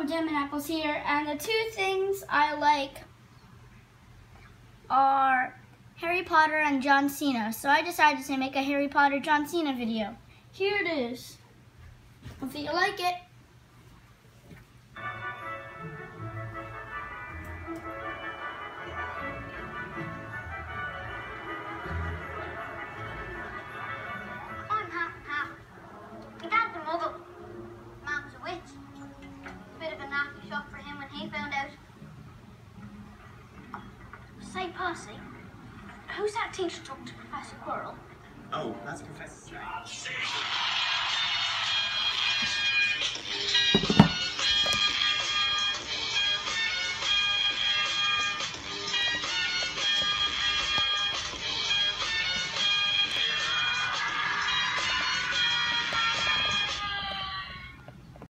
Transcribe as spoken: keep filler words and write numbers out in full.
Apple Jam and apples here, and the two things I like are Harry Potter and John Cena. So I decided to make a Harry Potter John Cena video. Here it is. Hope you like it. I'm half and half. My dad's a muggle. Mum's a witch. Bit of a nasty shock for him when he found out. Say, Percy, who's that teacher talking to Professor Quirrell? Oh, that's Professor Strange.